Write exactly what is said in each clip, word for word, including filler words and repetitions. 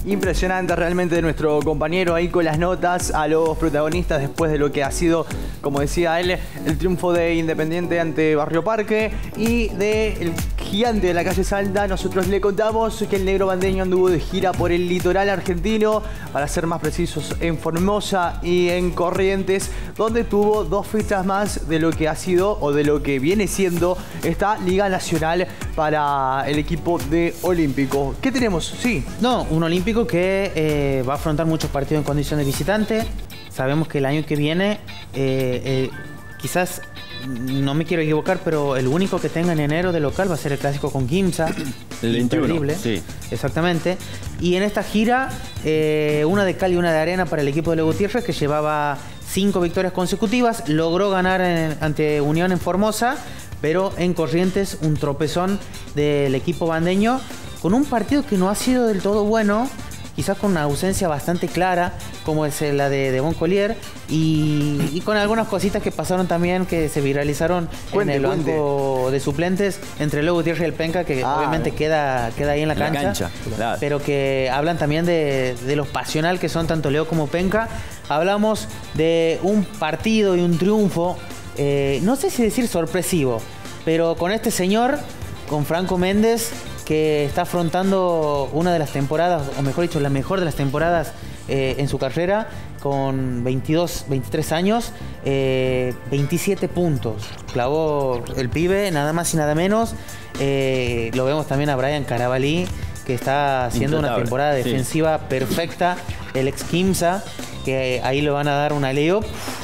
Impresionante realmente de nuestro compañero ahí con las notas a los protagonistas después de lo que ha sido, como decía él, el triunfo de Independiente ante Barrio Parque y del gigante de la calle Salta. Nosotros le contamos que el negro bandeño anduvo de gira por el litoral argentino, para ser más precisos en Formosa y en Corrientes, donde tuvo dos fechas más de lo que ha sido o de lo que viene siendo esta Liga Nacional para el equipo de Olímpico. ¿Qué tenemos? Sí. No, un Olímpico que eh, va a afrontar muchos partidos en condición de visitante. Sabemos que el año que viene, eh, eh, quizás, no me quiero equivocar, pero el único que tenga en enero de local va a ser el clásico con Quimsa. El veintiuno, sí. Exactamente. Y en esta gira, eh, una de cal y una de arena para el equipo de Leo Gutiérrez, que llevaba cinco victorias consecutivas. Logró ganar en, ante Unión en Formosa, pero en Corrientes un tropezón del equipo bandeño, con un partido que no ha sido del todo bueno, quizás con una ausencia bastante clara, como es la de, de Bon Collier, y, y con algunas cositas que pasaron también, que se viralizaron cuente, en el cuente. banco de suplentes entre Leo Gutiérrez y el Penca, que ah, obviamente queda, queda ahí en la cancha, la cancha claro. Pero que hablan también de, de lo pasional que son tanto Leo como Penca. Hablamos de un partido y un triunfo, eh, no sé si decir sorpresivo, pero con este señor, con Franco Méndez, que está afrontando una de las temporadas, o mejor dicho, la mejor de las temporadas eh, en su carrera, con veintidós, veintitrés años, eh, veintisiete puntos. Clavó el pibe, nada más y nada menos. Eh, lo vemos también a Brian Carabalí, que está haciendo Intratable. una temporada defensiva sí. perfecta. El ex Quimsa, que ahí le van a dar una layup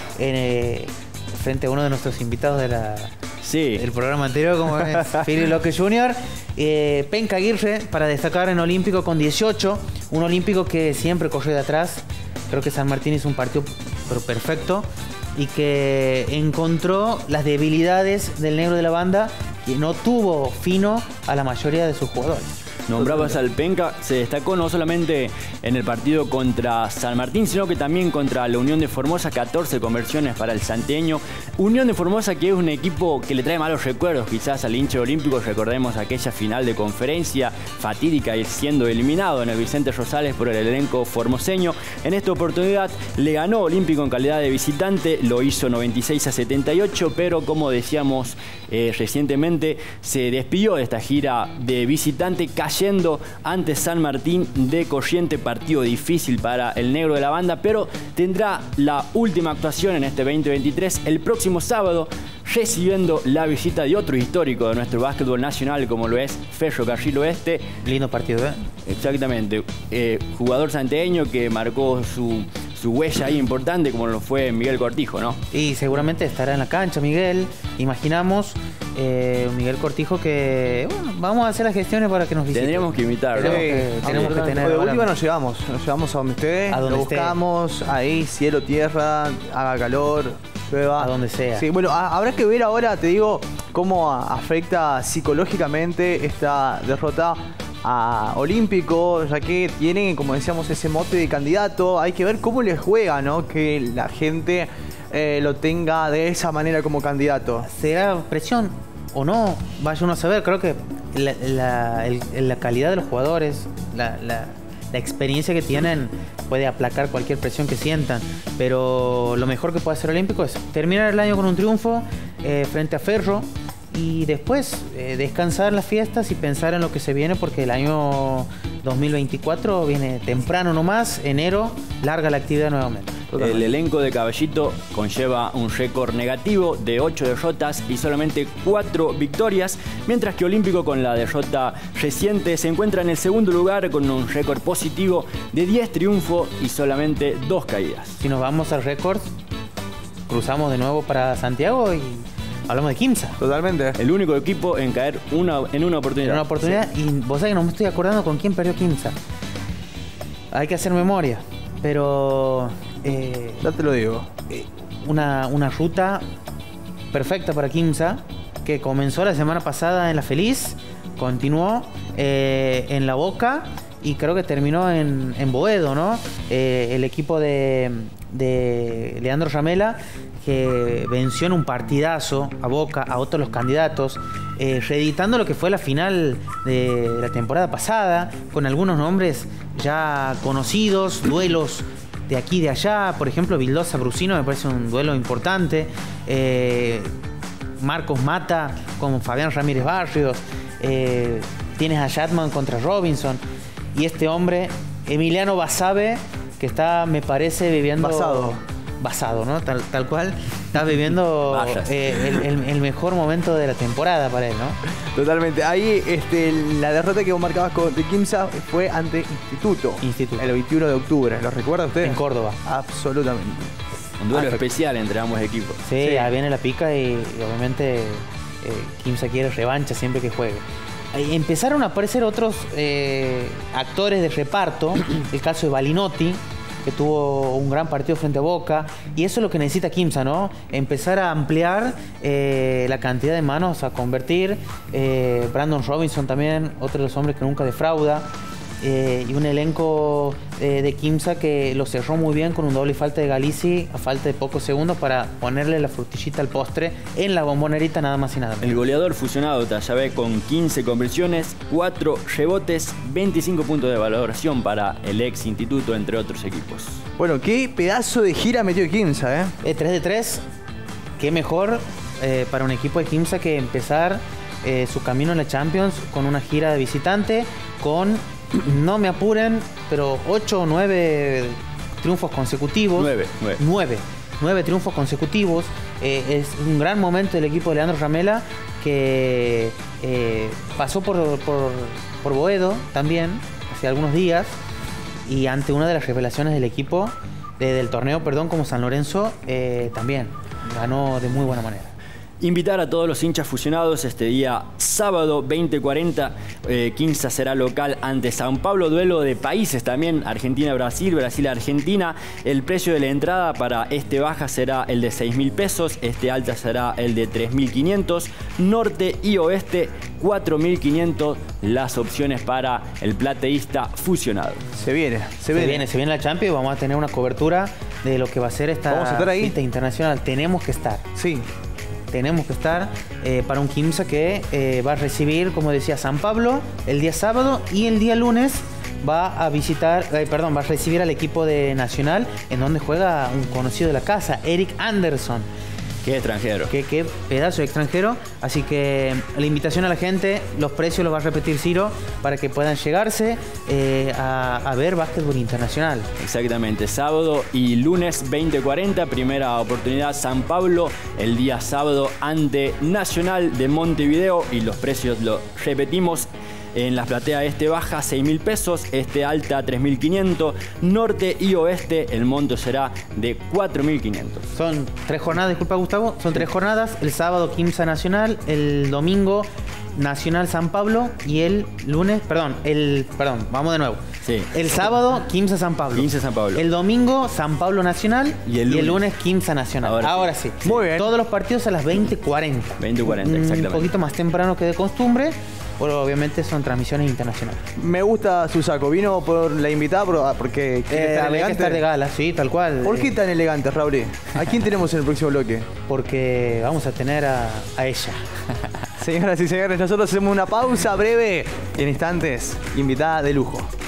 eh, frente a uno de nuestros invitados de la... Sí. El programa anterior, como es Philly Locke junior Eh, Penca Aguirre, para destacar en Olímpico con dieciocho. Un Olímpico que siempre corrió de atrás. Creo que San Martín hizo un partido pero perfecto. Y que encontró las debilidades del negro de la banda, y no tuvo fino a la mayoría de sus jugadores. Nombrabas al Penca, se destacó no solamente en el partido contra San Martín, sino que también contra la Unión de Formosa, catorce conversiones para el santeño. Unión de Formosa, que es un equipo que le trae malos recuerdos quizás al hincha olímpico. Recordemos aquella final de conferencia fatídica y siendo eliminado en el Vicente Rosales por el elenco formoseño. En esta oportunidad le ganó Olímpico en calidad de visitante, lo hizo noventa y seis a setenta y ocho, pero como decíamos eh, recientemente, se despidió de esta gira de visitante, yendo ante San Martín de Corrientes. Partido difícil para el negro de la banda, pero tendrá la última actuación en este veinte veintitrés el próximo sábado, recibiendo la visita de otro histórico de nuestro básquetbol nacional, como lo es Ferrocarril Oeste. Lindo partido, ¿eh? Exactamente. Eh, jugador santeño que marcó su, su huella ahí importante, como lo fue Miguel Cortijo, ¿no? Y seguramente estará en la cancha Miguel, imaginamos. Eh, Miguel Cortijo, que bueno, vamos a hacer las gestiones para que nos visite. Tendríamos que invitarlo. Tenemos que, sí, tenemos que tener. De última nos llevamos, nos llevamos a donde esté, a donde lo esté. buscamos, ahí, cielo, tierra, haga calor, llueva. A donde sea. Sí, bueno, a, habrá que ver ahora, te digo, cómo a, afecta psicológicamente esta derrota a Olímpico, ya que tienen, como decíamos, ese mote de candidato. Hay que ver cómo les juega, ¿no? Que la gente eh, lo tenga de esa manera como candidato. ¿Será presión o no? Vaya uno a saber. Creo que la, la, el, la calidad de los jugadores, la, la, la experiencia que tienen puede aplacar cualquier presión que sientan. Pero lo mejor que puede hacer Olímpico es terminar el año con un triunfo eh, frente a Ferro, y después eh, descansar las fiestas y pensar en lo que se viene, porque el año dos mil veinticuatro viene temprano nomás, enero, larga la actividad nuevamente. El elenco de Caballito conlleva un récord negativo de ocho derrotas y solamente cuatro victorias, mientras que Olímpico, con la derrota reciente, se encuentra en el segundo lugar con un récord positivo de diez triunfos y solamente dos caídas. Si nos vamos al récord, cruzamos de nuevo para Santiago y hablamos de Quimsa. Totalmente. El único equipo en caer una, en una oportunidad. En una oportunidad, sí. Y vos sabés que no me estoy acordando con quién perdió Quimsa. Hay que hacer memoria, pero... Eh, ya te lo digo. Eh, una, una ruta perfecta para Quimsa, que comenzó la semana pasada en La Feliz, continuó eh, en La Boca y creo que terminó en, en Boedo, ¿no? Eh, el equipo de, de Leandro Ramela, que venció en un partidazo a Boca, a otros los candidatos, eh, reeditando lo que fue la final de la temporada pasada, con algunos nombres ya conocidos, duelos de aquí y de allá. Por ejemplo, Vildosa-Brusino me parece un duelo importante. Eh, Marcos Mata con Fabián Ramírez Barrios. Eh, tienes a Shatman contra Robinson. Y este hombre, Emiliano Basabe, que está, me parece, viviendo... Basado. Basado, ¿no? Tal, tal cual. Está viviendo eh, el, el, el mejor momento de la temporada para él, ¿no? Totalmente. Ahí este, la derrota que vos marcabas con de Quimsa fue ante Instituto. Instituto. El veintiuno de octubre. ¿Lo recuerda usted? En Córdoba. Absolutamente. Un duelo Ah, especial entre ambos equipos. Sí, Sí. ahí viene la pica y, y obviamente eh, Quimsa quiere revancha siempre que juegue. Eh, Empezaron a aparecer otros eh, actores de reparto, el caso de Balinotti, que tuvo un gran partido frente a Boca, y eso es lo que necesita Quimsa, ¿no? Empezar a ampliar eh, la cantidad de manos a convertir. eh, Brandon Robinson también, otro de los hombres que nunca defrauda. Eh, y un elenco eh, de Quimsa que lo cerró muy bien con un doble falta de Galici a falta de pocos segundos para ponerle la frutillita al postre en la bombonerita, nada más y nada menos. El goleador fusionado Tallabé con quince conversiones, cuatro rebotes, veinticinco puntos de valoración para el ex Instituto, entre otros equipos. Bueno, qué pedazo de gira metió Quimsa, ¿eh? Eh, tres de tres, qué mejor eh, para un equipo de Quimsa que empezar eh, su camino en la Champions con una gira de visitante, con, no me apuren, pero ocho o nueve triunfos consecutivos. Nueve, nueve. Nueve, nueve triunfos consecutivos. Eh, es un gran momento del equipo de Leandro Ramela, que eh, pasó por, por, por Boedo también, hace algunos días, y ante una de las revelaciones del equipo, de, del torneo, perdón, como San Lorenzo, eh, también ganó de muy buena manera. Invitar a todos los hinchas fusionados este día sábado veinte cuarenta. Eh, Quimsa será local ante San Pablo. Duelo de países también. Argentina-Brasil, Brasil-Argentina. El precio de la entrada para este baja será el de seis mil pesos. Este alta será el de tres mil quinientos. Norte y oeste, cuatro mil quinientos. Las opciones para el plateísta fusionado. Se viene, se Se viene. viene, se viene la Champions y vamos a tener una cobertura de lo que va a ser esta ¿Vamos a estar ahí? cita internacional. Tenemos que estar. Sí. Tenemos que estar eh, para un Quimsa que eh, va a recibir, como decía, San Pablo el día sábado, y el día lunes va a visitar, eh, perdón, va a recibir al equipo de Nacional, en donde juega un conocido de la casa, Eric Anderson. Qué extranjero. Qué, qué pedazo de extranjero. Así que la invitación a la gente, los precios los va a repetir Ciro para que puedan llegarse eh, a, a ver básquetbol internacional. Exactamente, sábado y lunes veinte cuarenta, primera oportunidad San Pablo, el día sábado ante Nacional de Montevideo, y los precios lo repetimos. En la platea este baja seis mil pesos, este alta tres mil quinientos, norte y oeste el monto será de cuatro mil quinientos. Son tres jornadas, disculpa Gustavo, son tres jornadas. El sábado Quimsa Nacional, el domingo Nacional San Pablo y el lunes, perdón, el, perdón, vamos de nuevo. Sí. El sábado Quimsa San Pablo. Quimsa San Pablo. El domingo San Pablo Nacional Y el lunes. lunes Quimsa Nacional. Ahora Ahora, sí. sí. Muy bien. Todos los partidos a las veinte cuarenta. veinte cuarenta, Un exactamente. poquito más temprano que de costumbre, pero obviamente son transmisiones internacionales. Me gusta su saco. Vino por la invitada por- porque quiere Eh, estar había que elegante. estar de gala, sí, tal cual. ¿Por qué Eh, tan elegante, Raúl? ¿A quién tenemos en el próximo bloque? Porque vamos a tener a, a ella. Señoras y señores, nosotros hacemos una pausa breve y en instantes, invitada de lujo.